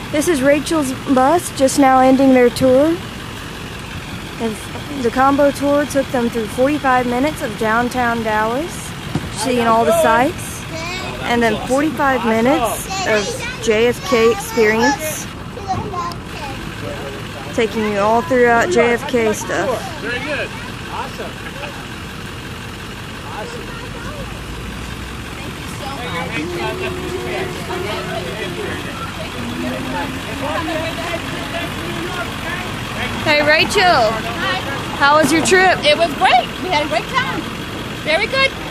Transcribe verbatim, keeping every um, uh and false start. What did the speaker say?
This is Rachel's bus just now ending their tour. And the combo tour took them through forty-five minutes of downtown Dallas, seeing all the sights, and then forty-five minutes of J F K experience, taking you all throughout J F K stuff. Very good. Awesome. Awesome. Hey Rachel, Hi. how was your trip? It was great. We had a great time. Very good.